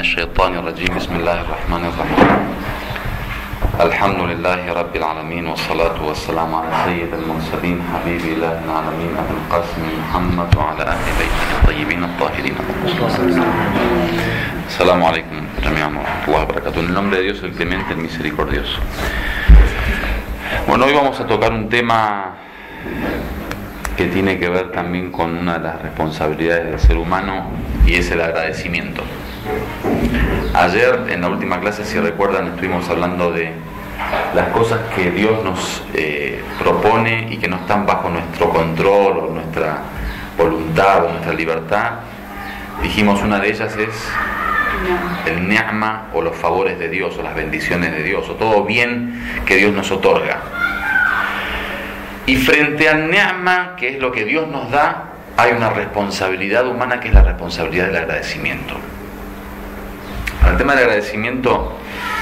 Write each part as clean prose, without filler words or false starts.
الشيطان الرجيم بسم الله الرحمن الرحيم الحمد لله رب العالمين والصلاة والسلام على سيد المرسلين حبيب إله العالمين أبي القاسم محمد وعلى أهل بيته الطيبين الطاهرين. السلام عليكم جميعا ورحمة الله وبركاته. En el nombre de Dios, el clemente, el misericordioso. Bueno, hoy vamos a tocar un tema que tiene que ver también con una de las responsabilidades del ser humano, y es el agradecimiento. Ayer en la última clase, si recuerdan, estuvimos hablando de las cosas que Dios nos propone y que no están bajo nuestro control o nuestra voluntad o nuestra libertad. Dijimos, una de ellas es el ni'ma, o los favores de Dios, o las bendiciones de Dios, o todo bien que Dios nos otorga. Y frente al ni'ma, que es lo que Dios nos da, hay una responsabilidad humana, que es la responsabilidad del agradecimiento. El tema del agradecimiento,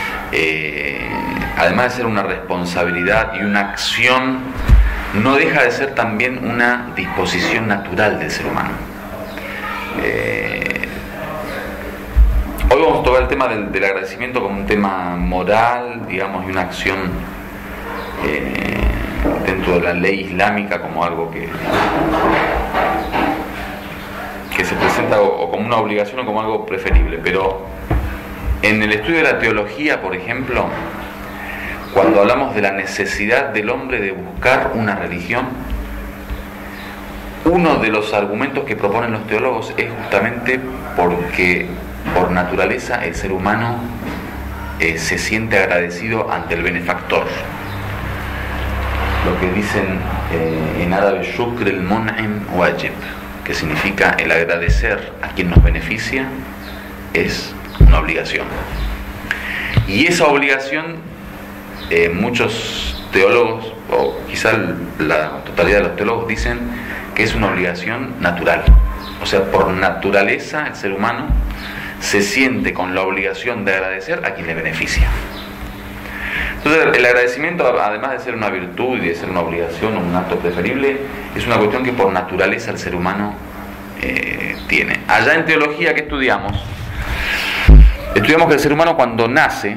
además de ser una responsabilidad y una acción, no deja de ser también una disposición natural del ser humano. Hoy vamos a tocar el tema del agradecimiento como un tema moral, digamos, y una acción dentro de la ley islámica, como algo que se presenta o como una obligación o como algo preferible. Pero en el estudio de la teología, por ejemplo, cuando hablamos de la necesidad del hombre de buscar una religión, uno de los argumentos que proponen los teólogos es justamente porque por naturaleza el ser humano se siente agradecido ante el benefactor. Lo que dicen en árabe shukr el-mun'im wajib, que significa el agradecer a quien nos beneficia, es una obligación. Y esa obligación, muchos teólogos, o quizá la totalidad de los teólogos, dicen que es una obligación natural. O sea, por naturaleza el ser humano se siente con la obligación de agradecer a quien le beneficia. Entonces, el agradecimiento, además de ser una virtud y de ser una obligación o un acto preferible, es una cuestión que por naturaleza el ser humano tiene. Allá en teología, ¿qué estudiamos? Estudiamos que el ser humano, cuando nace,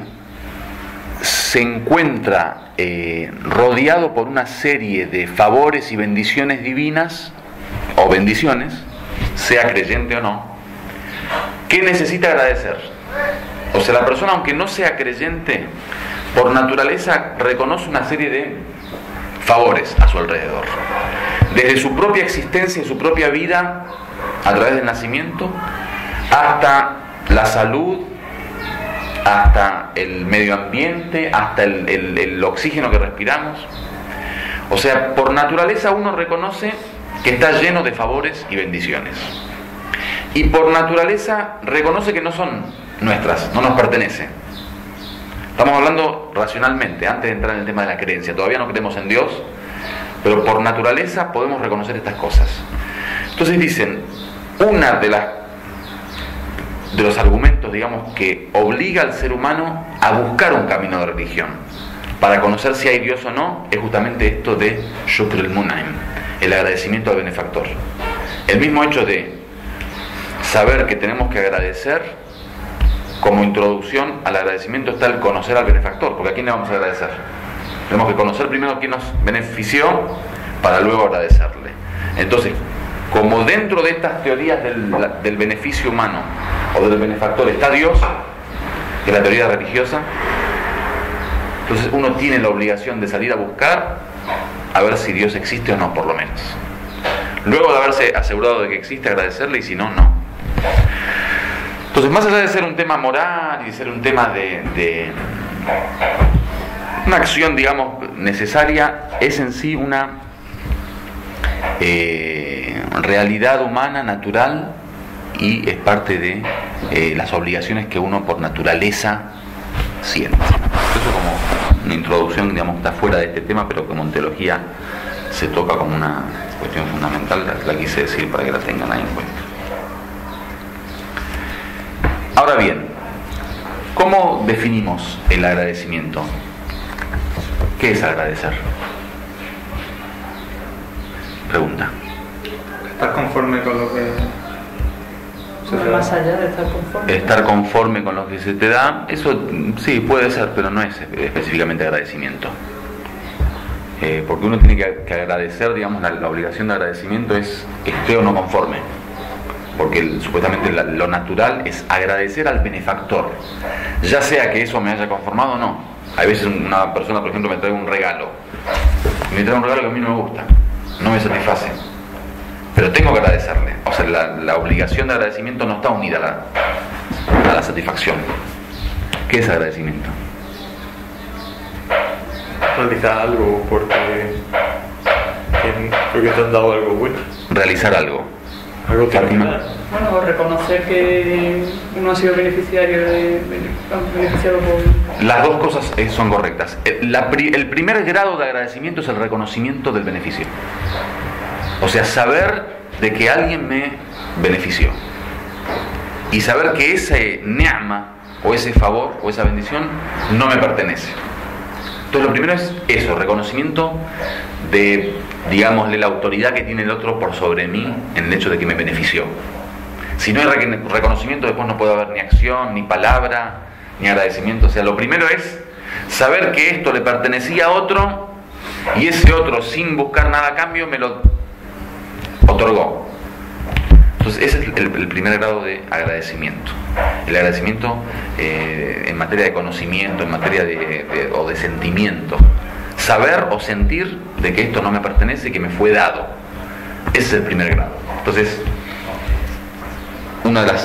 se encuentra rodeado por una serie de favores y bendiciones divinas, o bendiciones, sea creyente o no, que necesita agradecer. O sea, la persona, aunque no sea creyente, por naturaleza reconoce una serie de favores a su alrededor, desde su propia existencia y su propia vida a través del nacimiento, hasta la salud, hasta el medio ambiente, hasta el oxígeno que respiramos. O sea, por naturaleza uno reconoce que está lleno de favores y bendiciones, y por naturaleza reconoce que no son nuestras, no nos pertenecen. Estamos hablando racionalmente, antes de entrar en el tema de la creencia. Todavía no creemos en Dios, pero por naturaleza podemos reconocer estas cosas. Entonces dicen, una de los argumentos, digamos, que obliga al ser humano a buscar un camino de religión para conocer si hay Dios o no, es justamente esto de shukr el-mun'im, el agradecimiento al benefactor. El mismo hecho de saber que tenemos que agradecer. Como introducción al agradecimiento está el conocer al benefactor, porque ¿a quién le vamos a agradecer? Tenemos que conocer primero quién nos benefició para luego agradecerle. Entonces, como dentro de estas teorías del beneficio humano o del benefactor está Dios, que es la teoría religiosa, entonces uno tiene la obligación de salir a buscar a ver si Dios existe o no, por lo menos. Luego de haberse asegurado de que existe, agradecerle, y si no, no. Entonces, más allá de ser un tema moral y de ser un tema de una acción, digamos, necesaria, es en sí una realidad humana, natural, y es parte de las obligaciones que uno por naturaleza siente. Eso como una introducción, digamos, está fuera de este tema, pero como en teología se toca como una cuestión fundamental, la quise decir para que la tengan ahí en cuenta. Ahora bien, ¿cómo definimos el agradecimiento? ¿Qué es agradecer? Pregunta. Estar conforme con lo que... O Más allá de estar conforme. Estar conforme con lo que se te da, eso sí puede ser, pero no es específicamente agradecimiento. Porque uno tiene que agradecer, digamos, la obligación de agradecimiento es esté o no conforme. Porque supuestamente lo natural es agradecer al benefactor, ya sea que eso me haya conformado o no. Hay veces una persona, por ejemplo, me trae un regalo, y me trae un regalo que a mí no me gusta, no me satisface, pero tengo que agradecerle. O sea, la obligación de agradecimiento no está unida a la satisfacción. ¿Qué es agradecimiento? Realizar algo porque te han dado algo bueno. Realizar algo. Algo que Fátima. Bueno, reconocer que uno ha sido beneficiado por... Las dos cosas son correctas. El primer grado de agradecimiento es el reconocimiento del beneficio. O sea, saber de que alguien me benefició. Y saber que ese ni'ma, o ese favor, o esa bendición, no me pertenece. Entonces lo primero es eso, reconocimiento de, digámosle, la autoridad que tiene el otro por sobre mí en el hecho de que me benefició. Si no hay reconocimiento, después no puede haber ni acción, ni palabra, ni agradecimiento. O sea, lo primero es saber que esto le pertenecía a otro y ese otro, sin buscar nada a cambio, me lo otorgó. Entonces ese es el primer grado de agradecimiento. El agradecimiento en materia de conocimiento, en materia o de sentimiento. Saber o sentir de que esto no me pertenece, que me fue dado. Ese es el primer grado. Entonces, una de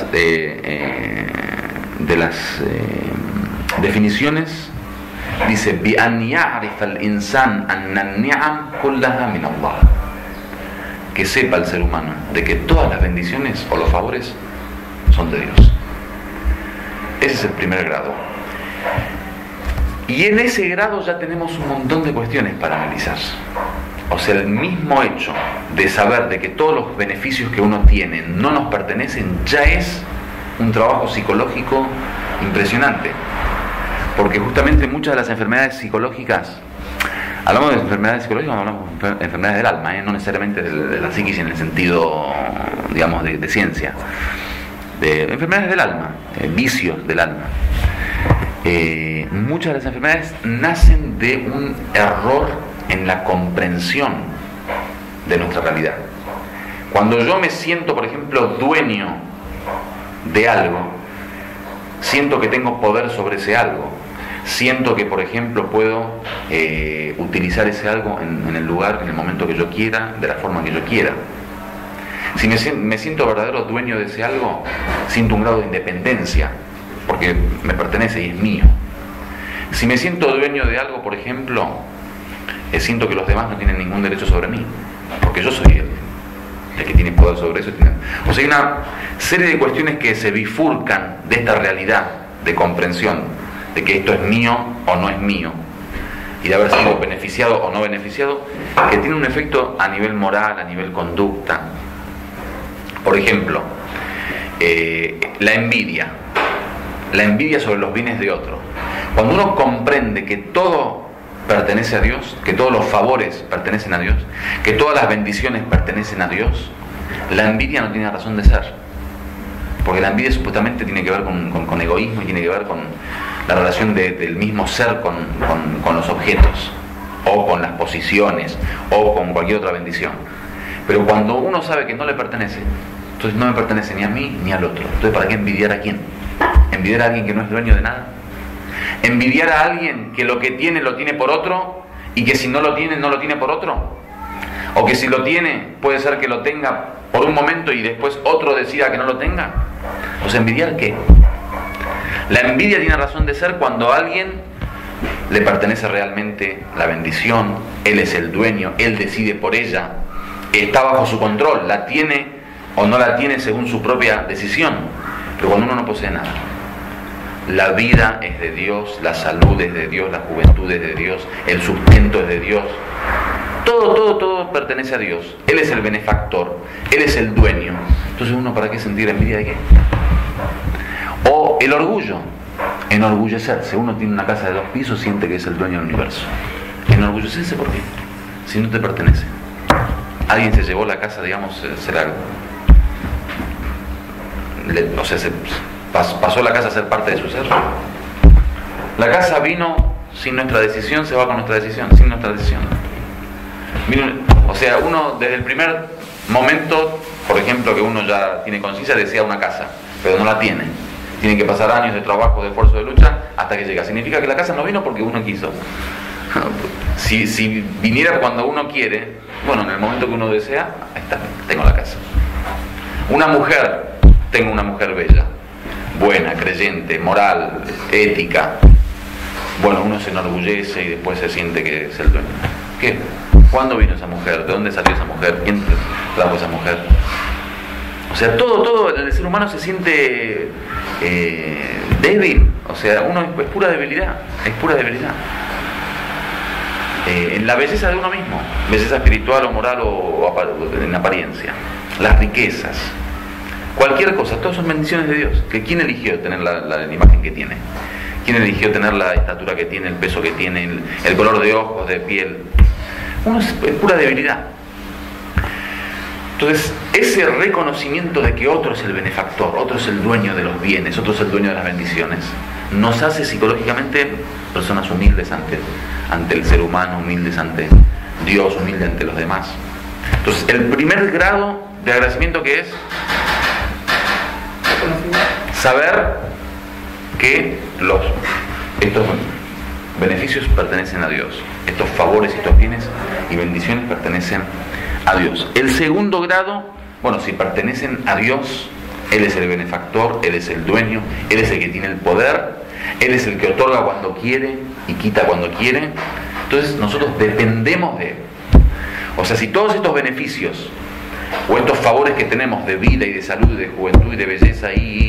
las definiciones dice: بِأَنْ يَعْرِفَ الْإِنسَانَ أَنَّ النِّعَمَ كُلَّهَا مِنَ اللَّهِ. Que sepa el ser humano de que todas las bendiciones o los favores son de Dios. Ese es el primer grado. Y en ese grado ya tenemos un montón de cuestiones para analizar. O sea, el mismo hecho de saber de que todos los beneficios que uno tiene no nos pertenecen ya es un trabajo psicológico impresionante. Porque justamente muchas de las enfermedades psicológicas, hablamos de enfermedades psicológicas, hablamos de enfermedades del alma, no necesariamente de la psiquis en el sentido, digamos, de ciencia. De enfermedades del alma, vicios del alma. Muchas de las enfermedades nacen de un error en la comprensión de nuestra realidad. Cuando yo me siento, por ejemplo, dueño de algo, siento que tengo poder sobre ese algo. Siento que, por ejemplo, puedo utilizar ese algo en el lugar, en el momento que yo quiera, de la forma que yo quiera. Si me siento verdadero dueño de ese algo, siento un grado de independencia, porque me pertenece y es mío. Si me siento dueño de algo, por ejemplo, siento que los demás no tienen ningún derecho sobre mí, porque yo soy el que tiene poder sobre eso. O sea, hay una serie de cuestiones que se bifurcan de esta realidad de comprensión de que esto es mío o no es mío, y de haber sido beneficiado o no beneficiado, que tiene un efecto a nivel moral, a nivel conducta. Por ejemplo, la envidia sobre los bienes de otro. Cuando uno comprende que todo pertenece a Dios, que todos los favores pertenecen a Dios, que todas las bendiciones pertenecen a Dios, la envidia no tiene razón de ser. Porque la envidia supuestamente tiene que ver con egoísmo y tiene que ver con la relación del mismo ser con los objetos, o con las posiciones, o con cualquier otra bendición. Pero cuando uno sabe que no le pertenece, entonces no me pertenece ni a mí ni al otro. Entonces, ¿para qué envidiar a quién? ¿Envidiar a alguien que no es dueño de nada? ¿Envidiar a alguien que lo que tiene lo tiene por otro y que si no lo tiene, no lo tiene por otro? ¿O que si lo tiene, puede ser que lo tenga por un momento y después otro decida que no lo tenga? O sea, ¿envidiar qué? La envidia tiene razón de ser cuando a alguien le pertenece realmente la bendición, él es el dueño, él decide por ella, está bajo su control, la tiene o no la tiene según su propia decisión. Pero cuando uno no posee nada, la vida es de Dios, la salud es de Dios, la juventud es de Dios, el sustento es de Dios, todo pertenece a Dios. Él es el benefactor, Él es el dueño. Entonces, ¿uno para qué sentir envidia de qué? O el orgullo, enorgullecerse. Uno tiene una casa de 2 pisos, siente que es el dueño del universo. Enorgullecerse, ¿por qué? Si no te pertenece. Alguien se llevó la casa, digamos, será o sea, pasó la casa a ser parte de su ser. La casa vino sin nuestra decisión, se va con nuestra decisión, sin nuestra decisión. O sea, uno desde el primer momento, por ejemplo, que uno ya tiene conciencia, desea una casa, pero no la tiene. Tienen que pasar años de trabajo, de esfuerzo, de lucha, hasta que llega. Significa que la casa no vino porque uno quiso. Si viniera cuando uno quiere, bueno, en el momento que uno desea, ahí está, tengo la casa. Una mujer, tengo una mujer bella, buena, creyente, moral, ética. Bueno, uno se enorgullece y después se siente que es el dueño. ¿Qué? ¿Cuándo vino esa mujer? ¿De dónde salió esa mujer? ¿Quién trajo esa mujer? O sea, todo el ser humano se siente débil. O sea, uno es pura debilidad, es pura debilidad. En la belleza de uno mismo, belleza espiritual o moral o en apariencia, las riquezas, cualquier cosa, todas son bendiciones de Dios. Que ¿quién eligió tener la imagen que tiene? ¿Quién eligió tener la estatura que tiene, el peso que tiene, el color de ojos, de piel? Uno es pura debilidad. Entonces, ese reconocimiento de que otro es el benefactor, otro es el dueño de los bienes, otro es el dueño de las bendiciones, nos hace psicológicamente personas humildes ante el ser humano, humildes ante Dios, humildes ante los demás. Entonces, el primer grado de agradecimiento, que es saber que estos beneficios pertenecen a Dios, estos favores, estos bienes y bendiciones pertenecen a Dios. El segundo grado, bueno, si pertenecen a Dios, Él es el benefactor, Él es el dueño, Él es el que tiene el poder, Él es el que otorga cuando quiere y quita cuando quiere. Entonces nosotros dependemos de Él. O sea, si todos estos beneficios o estos favores que tenemos de vida y de salud, de juventud y de belleza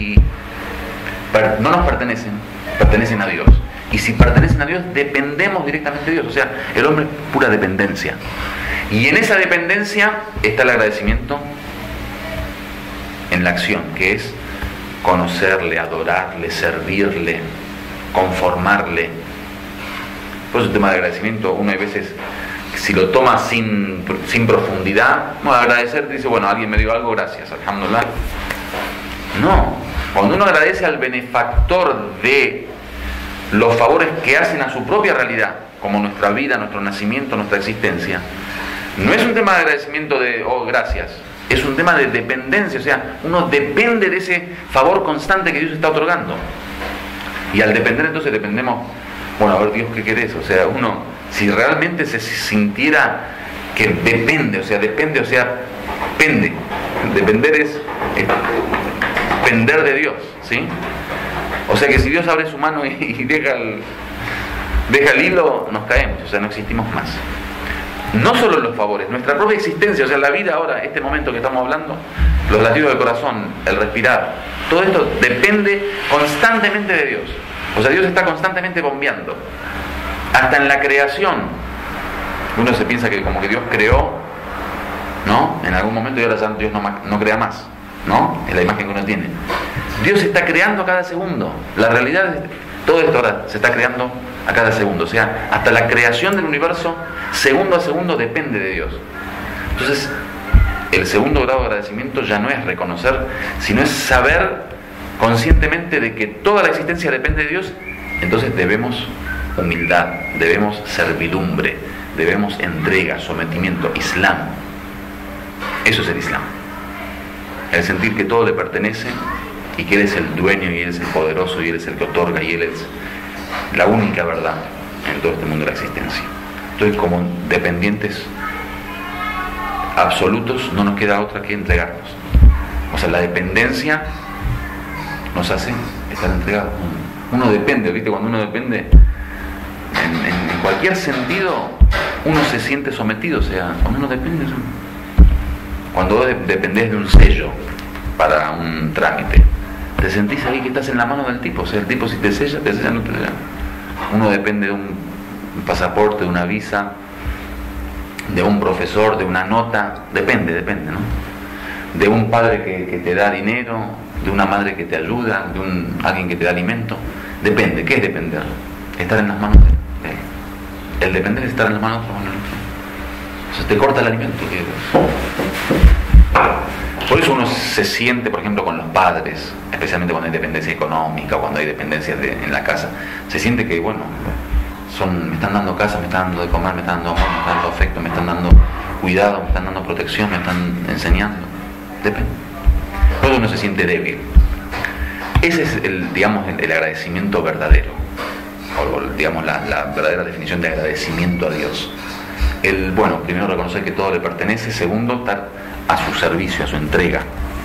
no nos pertenecen, pertenecen a Dios. Y si pertenecen a Dios, dependemos directamente de Dios. O sea, el hombre es pura dependencia. Y en esa dependencia está el agradecimiento en la acción, que es conocerle, adorarle, servirle, conformarle. Por eso el tema de agradecimiento, uno hay veces, si lo toma sin profundidad, no, agradecer, dice, bueno, alguien me dio algo, gracias, alhamdulillah. No, cuando uno agradece al benefactor de los favores que hacen a su propia realidad, como nuestra vida, nuestro nacimiento, nuestra existencia, no es un tema de agradecimiento de, oh, gracias, es un tema de dependencia. O sea, uno depende de ese favor constante que Dios está otorgando. Y al depender, entonces dependemos, bueno, a ver, Dios, ¿qué querés? O sea, uno, si realmente se sintiera que depende, o sea, pende. Depender es depender de Dios, ¿sí? O sea que si Dios abre su mano y deja el hilo, nos caemos, o sea, no existimos más. No solo los favores, nuestra propia existencia, o sea, la vida ahora, este momento que estamos hablando, los latidos del corazón, el respirar, todo esto depende constantemente de Dios. O sea, Dios está constantemente bombeando. Hasta en la creación, uno se piensa que como que Dios creó, ¿no? En algún momento y ahora ya Dios no crea más, ¿no? Es la imagen que uno tiene. Dios está creando a cada segundo. La realidad es todo esto ahora se está creando a cada segundo. O sea, hasta la creación del universo, segundo a segundo, depende de Dios. Entonces, el segundo grado de agradecimiento ya no es reconocer, sino es saber conscientemente de que toda la existencia depende de Dios. Entonces debemos humildad, debemos servidumbre, debemos entrega, sometimiento, Islam. Eso es el Islam. El sentir que todo le pertenece y que Él es el dueño y Él es el poderoso y Él es el que otorga y Él es la única verdad en todo este mundo de la existencia. Entonces, como dependientes absolutos, no nos queda otra que entregarnos. O sea, la dependencia nos hace estar entregados. Uno depende, ¿viste? Cuando uno depende, en cualquier sentido, uno se siente sometido. O sea, cuando uno depende, cuando vos dependés de un sello para un trámite, te sentís ahí que estás en la mano del tipo. O sea, el tipo, si te sella, no te sella. Uno depende de un pasaporte, de una visa, de un profesor, de una nota, depende, ¿no? De un padre que te da dinero, de una madre que te ayuda, de alguien que te da alimento. Depende. ¿Qué es depender? Estar en las manos de él. El depender es estar en las manos de otro. O sea, te corta el alimento. Por eso uno se siente, por ejemplo, con los padres, especialmente cuando hay dependencia económica, cuando hay dependencias en la casa, se siente que, bueno, me están dando casa, me están dando de comer, me están dando amor, me están dando afecto, me están dando cuidado, me están dando protección, me están enseñando. Depende. Por eso uno se siente débil. Ese es el agradecimiento verdadero, o digamos la verdadera definición de agradecimiento a Dios. Primero reconocer que todo le pertenece, segundo, estar a su servicio, a su entrega.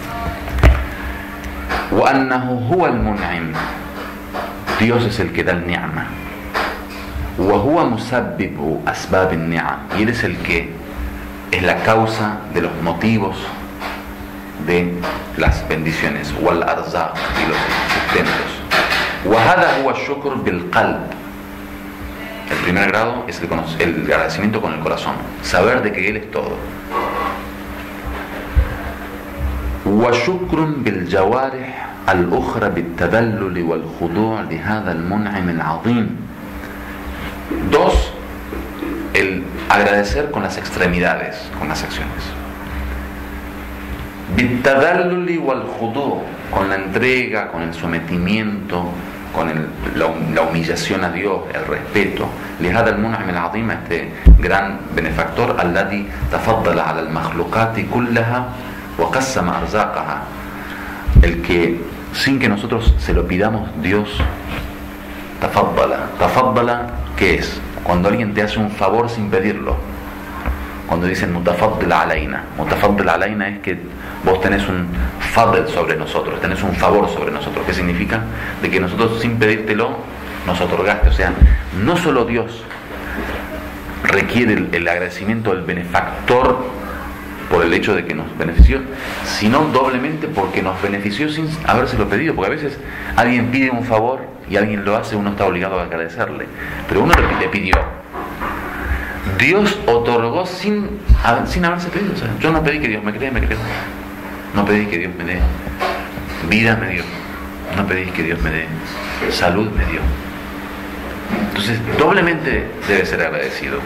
وأنه هو المنعم, Dios es el que da el ni'ma. وهو مسبب أسباب النعم, y Él es el que es la causa de los motivos de las bendiciones, والأرزاق, y los sustentos. وهذا هو الشكر بالقلب. El primer grado es el agradecimiento con el corazón, saber de que Él es todo. وشكر بالجوارح الأخرى بالتذلل والخضوع لهذا المنعم العظيم. 2. El agradecer con las extremidades, con las acciones. بالتذلل والخضوع, con la entrega, con el sometimiento, con la humillación a Dios, el respeto. لهذا المنعم العظيم, este gran benefactor, الذي تفضل على المخلوقات كلها وقسم أرزاقها, el que sin que nosotros se lo pidamos, Dios tafaddala. ¿Qué es? Cuando alguien te hace un favor sin pedirlo. Cuando dicen mutafaddil alayna es que vos tenés un fadl sobre nosotros, tenés un favor sobre nosotros. ¿Qué significa? De que nosotros sin pedírtelo nos otorgaste. O sea, no solo Dios requiere el agradecimiento del benefactor por el hecho de que nos benefició, sino doblemente porque nos benefició sin habérselo pedido. Porque a veces alguien pide un favor y alguien lo hace, uno está obligado a agradecerle, pero uno le pidió. Dios otorgó sin haberse pedido. O sea, yo no pedí que Dios me cree, no pedí que Dios me dé vida, me dio. No pedí que Dios me dé salud, me dio. Entonces doblemente debe ser agradecido.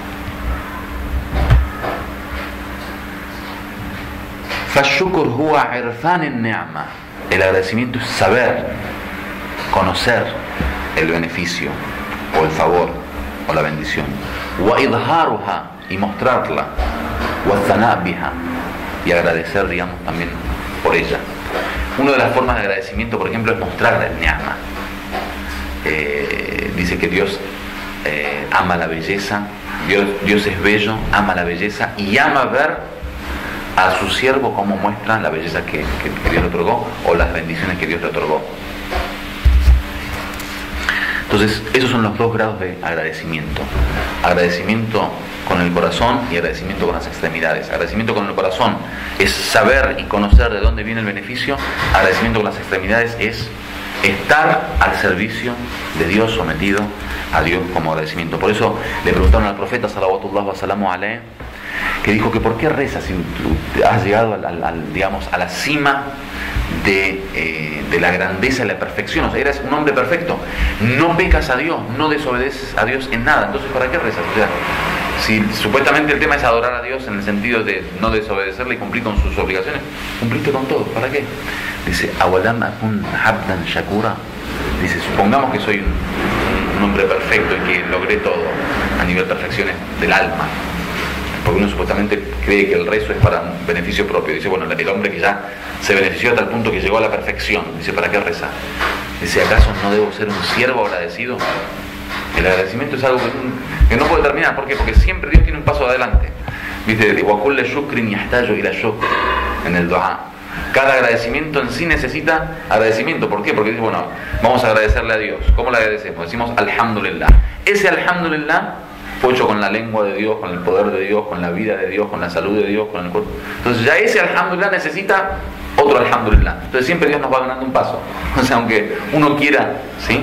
فالشكر هو عرفان النعمة. El agradecimiento es saber, conocer el beneficio o el favor o la bendición. وإظهارها, y mostrarla. والثناء بها, y agradecer, digamos, también por ella. Una de las formas de agradecimiento, por ejemplo, es mostrar el ni'ma. Dice que Dios ama la belleza, Dios es bello, ama la belleza y ama ver a su siervo cómo muestra la belleza que Dios le otorgó o las bendiciones que Dios le otorgó. Entonces, esos son los 2 grados de agradecimiento. Agradecimiento con el corazón y agradecimiento con las extremidades. Agradecimiento con el corazón es saber y conocer de dónde viene el beneficio. Agradecimiento con las extremidades es estar al servicio de Dios, sometido a Dios como agradecimiento. Por eso le preguntaron al profeta salawatullah wa salamu alayhi, que dijo que por qué rezas si tú has llegado digamos, a la cima de la grandeza y la perfección. O sea, eres un hombre perfecto, no pecas a Dios, no desobedeces a Dios en nada. Entonces, ¿para qué rezas? O sea, si supuestamente el tema es adorar a Dios en el sentido de no desobedecerle y cumplir con sus obligaciones, cumpliste con todo. ¿Para qué? Dice, awalam akun abdan shakura. Dice, supongamos que soy un hombre perfecto y que logré todo a nivel perfecciones del alma. Porque uno supuestamente cree que el rezo es para un beneficio propio. Dice, bueno, el hombre que ya se benefició a tal punto que llegó a la perfección, dice, ¿para qué rezar? Dice, ¿acaso no debo ser un siervo agradecido? El agradecimiento es algo que no puede terminar. ¿Por qué? Porque siempre Dios tiene un paso adelante. Viste, en el dua. Cada agradecimiento en sí necesita agradecimiento. ¿Por qué? Porque dice, bueno, vamos a agradecerle a Dios. ¿Cómo le agradecemos? Decimos alhamdulillah. Ese alhamdulillah fue hecho con la lengua de Dios, con el poder de Dios, con la vida de Dios, con la salud de Dios, con el cuerpo. Entonces ya ese alhamdulillah necesita otro alhamdulillah. Entonces siempre Dios nos va ganando un paso. O sea, aunque uno quiera, ¿sí?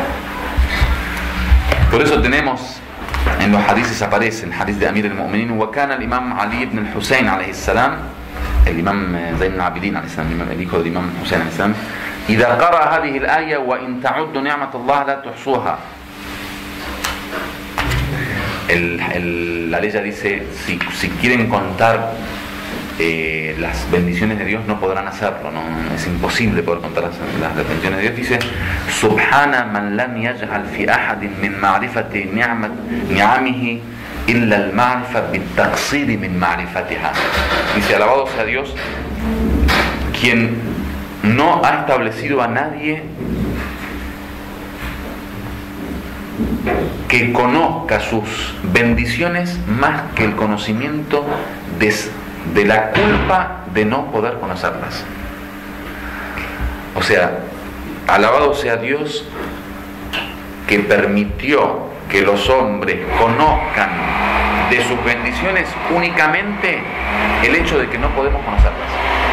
Por eso tenemos, en los hadices aparece, el hadith de Amir al-Mu'minin, وكان الإمام علي ibn al-Husayn عليه السلام, el imam Zayn al-Abidin عليه السلام, el hijo del imam Husayn عليه السلام, إذا قرأ هذه الآية وإن تعدوا نعمة الله لا تحصوها. La ley ya dice, si quieren contar las bendiciones de Dios no podrán hacerlo, ¿no? Es imposible poder contar las bendiciones de Dios. Dice: Subhana man lam yaj'al fi ahadin min ma'rifati ni'amihi illa al-ma'rifa bit-taqsir min ma'rifatiha. Dice: alabado sea Dios, quien no ha establecido a nadie que conozca sus bendiciones más que el conocimiento de la culpa de no poder conocerlas. O sea, alabado sea Dios que permitió que los hombres conozcan de sus bendiciones únicamente el hecho de que no podemos conocerlas.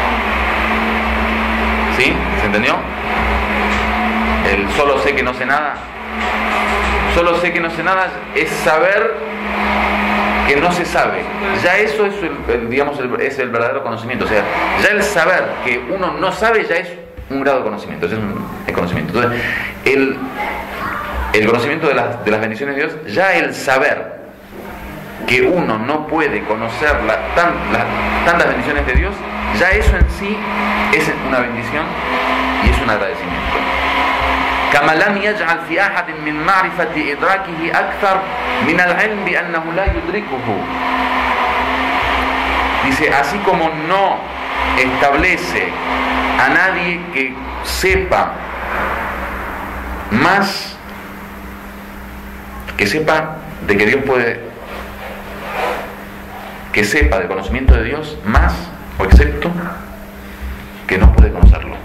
¿Sí? ¿Se entendió? El solo sé que no sé nada. Solo sé que no sé nada es saber que no se sabe. Ya eso es es el verdadero conocimiento. O sea, ya el saber que uno no sabe ya es un grado de conocimiento. Es el conocimiento. Entonces, el conocimiento de las bendiciones de Dios, ya el saber que uno no puede conocer tantas bendiciones de Dios, ya eso en sí es una bendición y es un agradecimiento. كما لم يجعل في أحد من معرفة إدراكه أكثر من العلم بأنه لا يدركه. Dice: así como no establece a nadie que sepa más, que sepa de que Dios puede, que sepa del conocimiento de Dios más o excepto que no puede conocerlo.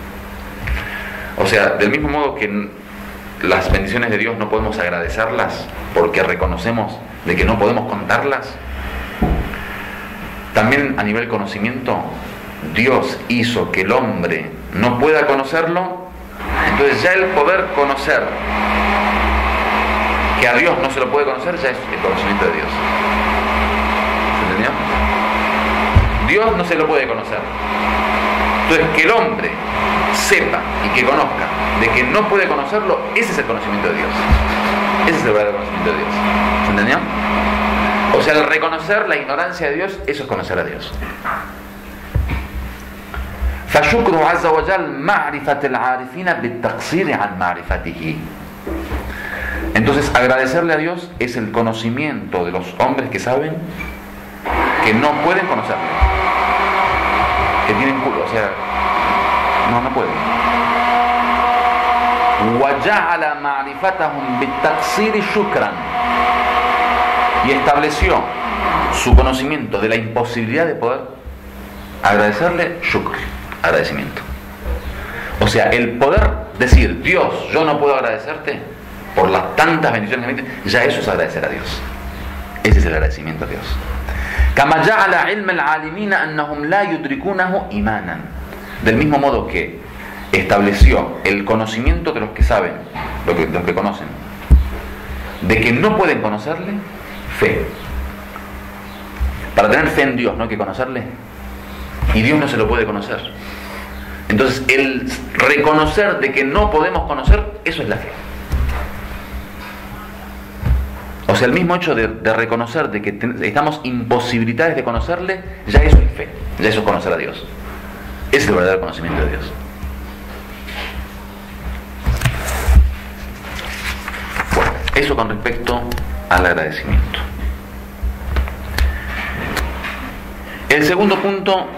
O sea, del mismo modo que las bendiciones de Dios no podemos agradecerlas porque reconocemos de que no podemos contarlas, también a nivel conocimiento Dios hizo que el hombre no pueda conocerlo. Entonces ya el poder conocer que a Dios no se lo puede conocer ya es el conocimiento de Dios. ¿Se entendió? Dios no se lo puede conocer. Entonces que el hombre sepa y que conozca de que no puede conocerlo, ese es el conocimiento de Dios. Ese es el verdadero conocimiento de Dios. ¿Se entendió? O sea, el reconocer la ignorancia de Dios, eso es conocer a Dios. فشكره عز وجل معرفة العارفين بالتقصير عن معرفته. Entonces, agradecerle a Dios es el conocimiento de los hombres que saben que no pueden conocerle, que tienen culo, o sea, no pueden. وجعل معرفتهم بالتقصير شكرا. Y estableció su conocimiento de la imposibilidad de poder agradecerle, shukr, agradecimiento. O sea, el poder decir: Dios, yo no puedo agradecerte por las tantas bendiciones que me diste, ya eso es agradecer a Dios. Ese es el agradecimiento a Dios. كما جعل علم العالمين أنهم لا يدركونه إيمانا. Del mismo modo que estableció el conocimiento de los que saben, los que conocen, de que no pueden conocerle, fe. Para tener fe en Dios no hay que conocerle, y Dios no se lo puede conocer. Entonces el reconocer de que no podemos conocer, eso es la fe. O sea, el mismo hecho de reconocer de que estamos imposibilitados de conocerle, ya eso es fe, ya eso es conocer a Dios. Ese es el verdadero conocimiento de Dios. Bueno, eso con respecto al agradecimiento. El segundo punto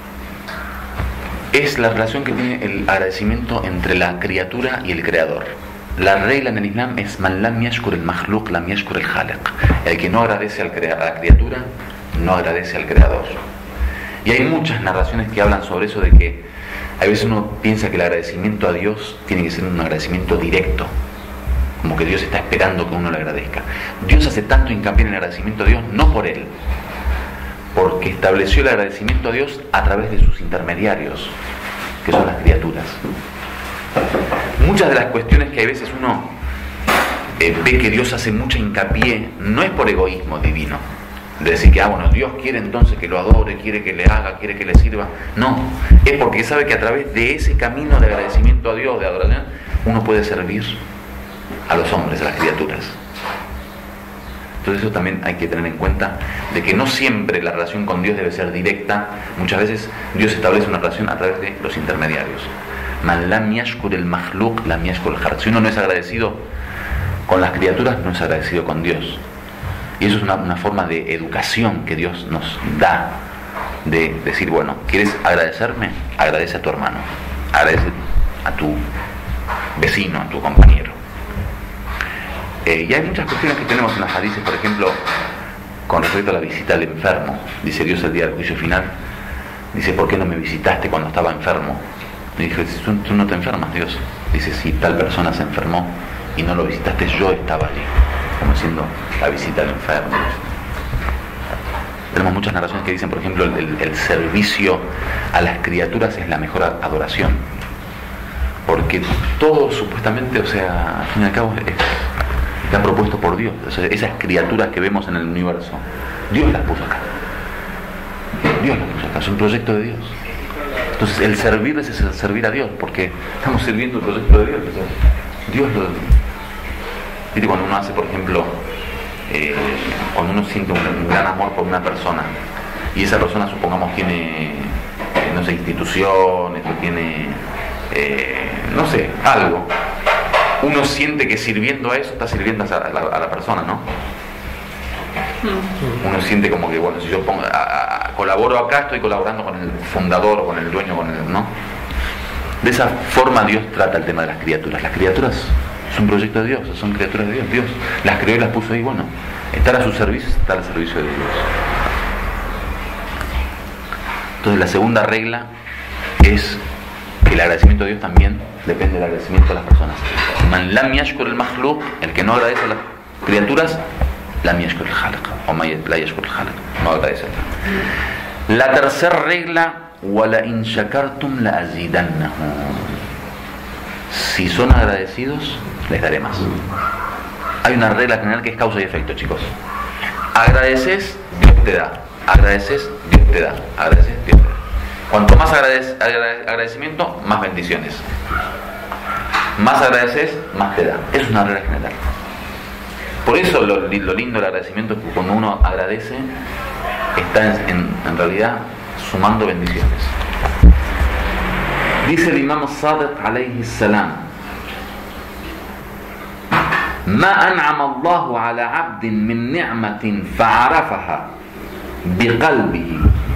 es la relación que tiene el agradecimiento entre la criatura y el creador. La regla en el Islam es: man lam yashkur el makhluq lam yashkur el khaliq. El que no agradece a la criatura no agradece al creador. Y hay muchas narraciones que hablan sobre eso, de que a veces uno piensa que el agradecimiento a Dios tiene que ser un agradecimiento directo, como que Dios está esperando que uno le agradezca. Dios hace tanto hincapié en el agradecimiento a Dios, no por Él, porque estableció el agradecimiento a Dios a través de sus intermediarios, que son las criaturas. Muchas de las cuestiones que a veces uno ve que Dios hace mucha hincapié, no es por egoísmo divino, de decir que bueno, Dios quiere entonces que lo adore, quiere que le haga, quiere que le sirva. No, es porque sabe que a través de ese camino de agradecimiento a Dios, de adoración, uno puede servir a los hombres, a las criaturas. Entonces eso también hay que tener en cuenta, de que no siempre la relación con Dios debe ser directa. Muchas veces Dios establece una relación a través de los intermediarios. Man lam yashkur el makhluq lam yashkur el khaliq. Si uno no es agradecido con las criaturas, no es agradecido con Dios. Y eso es una forma de educación que Dios nos da, de decir, bueno, ¿quieres agradecerme? Agradece a tu hermano, agradece a tu vecino, a tu compañero. Y hay muchas cuestiones que tenemos en las hadices, por ejemplo, con respecto a la visita al enfermo. Dice Dios el día del juicio final, dice, ¿por qué no me visitaste cuando estaba enfermo? Y dije, tú no te enfermas, Dios. Dice, si tal persona se enfermó y no lo visitaste, yo estaba allí, como diciendo la visita al enfermo. Tenemos muchas narraciones que dicen, por ejemplo, el servicio a las criaturas es la mejor adoración, porque todo supuestamente, o sea, al fin y al cabo está propuesto por Dios. O sea, esas criaturas que vemos en el universo, Dios las puso acá. Dios las puso acá, es un proyecto de Dios. Entonces el servir es servir a Dios, porque estamos sirviendo el proyecto de Dios. O sea, Dios lo... ¿Viste? Cuando uno hace, por ejemplo, cuando uno siente un gran amor por una persona, y esa persona, supongamos, tiene, no sé, instituciones, o tiene, no sé, algo, uno siente que sirviendo a eso está sirviendo a la persona, ¿no? Uno siente como que, bueno, si yo colaboro acá, estoy colaborando con el fundador, o con el dueño, ¿no? De esa forma Dios trata el tema de las criaturas. Las criaturas son un proyecto de Dios, son criaturas de Dios. Dios las creó y las puso ahí, bueno, estar a su servicio, estar al servicio de Dios. Entonces la segunda regla es que el agradecimiento a Dios también depende del agradecimiento a las personas. Man lam yashkur el makhluq, el que no agradece a las criaturas, lam yashkur el khaliq, o la yashkur el khaliq, no agradece. La tercera regla, wala in shakartum la azidannahum. Si son agradecidos, les daré más. Hay una regla general que es causa y efecto, chicos. Agradeces, Dios te da. Agradeces, Dios te da. Agradeces, Dios te da. Cuanto más agradecimiento, más bendiciones. Más agradeces, más te da. Es una regla general. Por eso lo lindo del agradecimiento es que cuando uno agradece, está en realidad sumando bendiciones. Dice el Imam Sadiq alayhi salam: ما أنعم الله على عبد من نعمة فعرفها بقلبه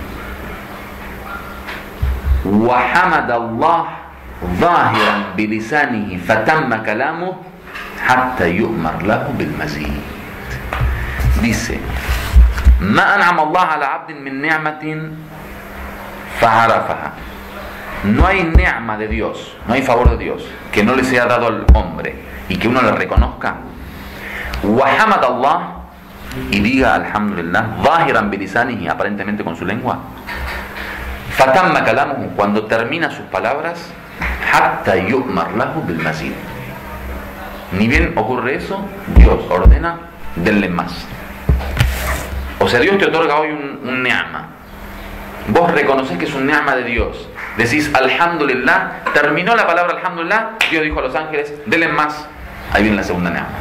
وحمد الله ظاهرا بلسانه فتم كلامه حتى يؤمر له بالمزيد. Dice: ما أنعم الله على عبد من نعمة فعرفها. No hay ni'ma de Dios, no hay favor de Dios que no le sea dado al hombre y que uno le reconozca. وحمد الله, y diga alhamdulillah, ظاهرا بلسانه, aparentemente con su lengua. فتم كلامه, cuando termina sus palabras, حتى يؤمر له بالمزيد. Ni bien ocurre eso, Dios ordena, denle más. O sea, Dios te otorga hoy un ni'ma. Vos reconoces que es un ni'ma de Dios. Decís alhamdulillah, terminó la palabra alhamdulillah, Dios dijo a los ángeles, denle más. Ahí viene la segunda ni'ma.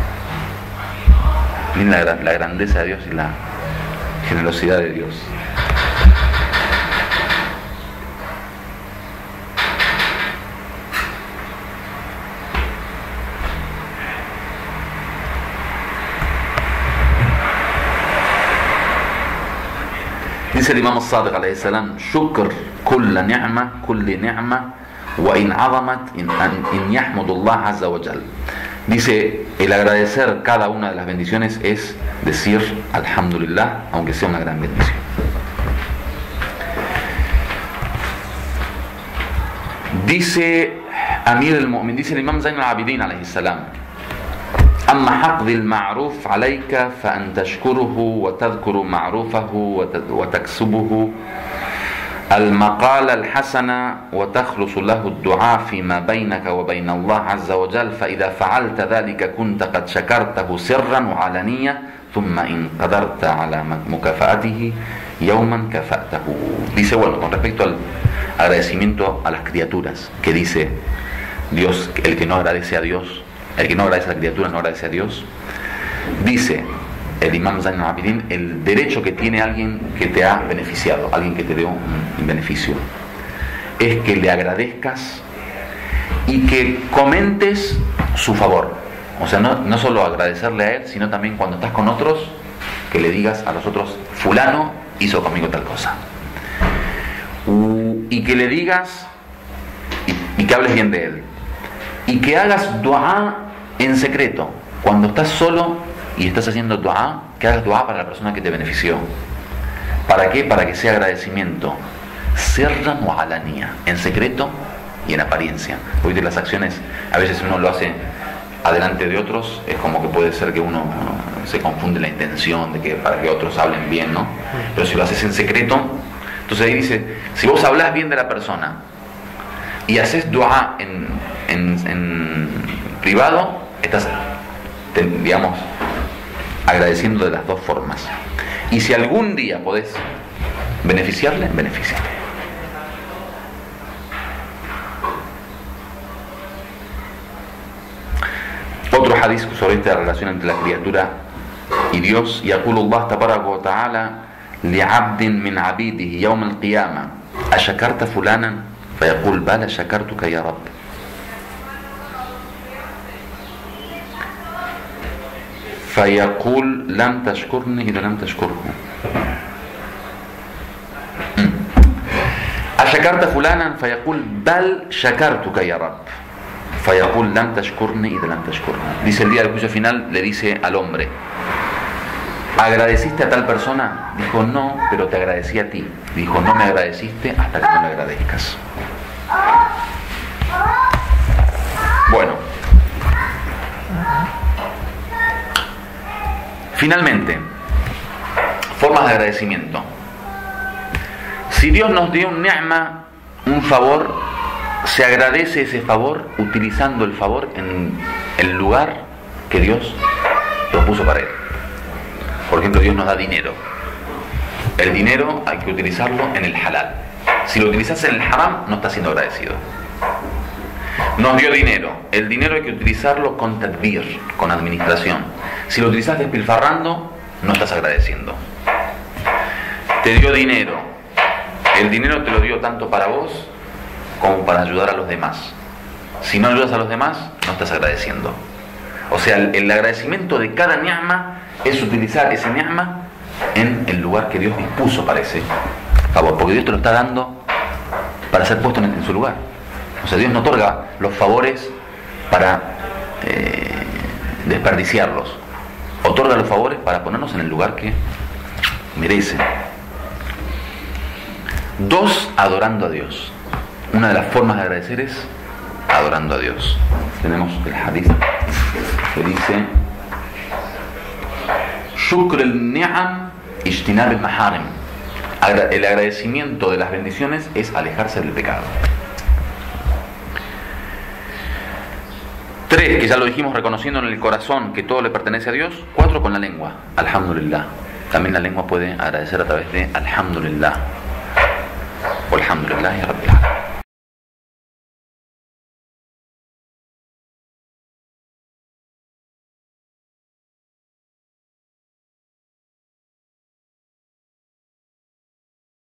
Viene la grandeza de Dios y la generosidad de Dios. Dice el Imam Sadiq alayhi salam: shukr kulla ni'ma kulli ni'ma wa in 'azamat in yahmudullah azza wa jal. Dice, el agradecer cada una de las bendiciones es decir alhamdulillah, aunque sea una gran bendición. Dice Amir al-Mu'min, dice el Imam Zain al-Abidin alayhi salam: أما حق ذي المعروف عليك فأن تشكره وتذكر معروفه وتكسبه المقال الحسن وتخلص له الدعاء فيما بينك وبين الله عز وجل فإذا فعلت ذلك كنت قد شكرته سرا وعلانية ثم إن قدرت على مكافأته يوما كفأته. Dice, bueno, con respecto al agradecimiento a las criaturas, que dice Dios, el que no agradece a Dios, el que no agradece a la criatura no agradece a Dios. Dice: el Imam Zain al-Abidin, el derecho que tiene alguien que te ha beneficiado, alguien que te dio un beneficio, es que le agradezcas y que comentes su favor. O sea, no solo agradecerle a él, sino también cuando estás con otros, que le digas a los otros: fulano hizo conmigo tal cosa. Y que le digas y que hables bien de él. Y que hagas dua en secreto. Cuando estás solo y estás haciendo dua, que hagas dua para la persona que te benefició. ¿Para qué? Para que sea agradecimiento. Sirran wa alaniya, en secreto y en apariencia. Porque las acciones, a veces uno lo hace adelante de otros, es como que puede ser que uno se confunde la intención de que para que otros hablen bien, ¿no? Pero si lo haces en secreto, entonces ahí dice, si vos hablas bien de la persona y haces dua en privado, estás, digamos, agradeciendo de las dos formas. Y si algún día podés beneficiarle, beneficiarle. Otro hadith sobre esta relación entre la criatura y Dios: yaqulu Allah tabaraka wa ta'ala li'abdin min 'abidihi yawm al-qiyamah ashakarta fulanan fayaqul bala shakartuka ya Rabb. فيقول لم تشكرني إذا لم تشكره. أشكرت فلانا فيقول بل شكرتك يا رب. فيقول لم تشكرني إذا لم تشكرني. Dice el día del juicio final, le dice al hombre: ¿agradeciste a tal persona? Dijo: no, pero te agradecí a ti. Dijo: no me agradeciste hasta que no me agradezcas. Bueno, finalmente, formas de agradecimiento. Si Dios nos dio un ni'ma, un favor, se agradece ese favor utilizando el favor en el lugar que Dios propuso para él. Por ejemplo, Dios nos da dinero. El dinero hay que utilizarlo en el halal. Si lo utilizas en el haram, no estás siendo agradecido. Nos dio dinero. El dinero hay que utilizarlo con tadbir, con administración. Si lo utilizas despilfarrando, no estás agradeciendo. Te dio dinero. El dinero te lo dio tanto para vos como para ayudar a los demás. Si no ayudas a los demás, no estás agradeciendo. O sea, el agradecimiento de cada ni'ma es utilizar ese ni'ma en el lugar que Dios dispuso para ese favor, porque Dios te lo está dando para ser puesto en su lugar. O sea, Dios no otorga los favores para desperdiciarlos. Otorga los favores para ponernos en el lugar que merecen. 2, adorando a Dios. Una de las formas de agradecer es adorando a Dios. Tenemos el hadith que dice: Shukr al-ni'am ijtinab al-maharim. El agradecimiento de las bendiciones es alejarse del pecado. 3, que ya lo dijimos, reconociendo en el corazón que todo le pertenece a Dios. 4, con la lengua, alhamdulillah. También la lengua puede agradecer a través de alhamdulillah. Walhamdulillah ya Rabbil alamin.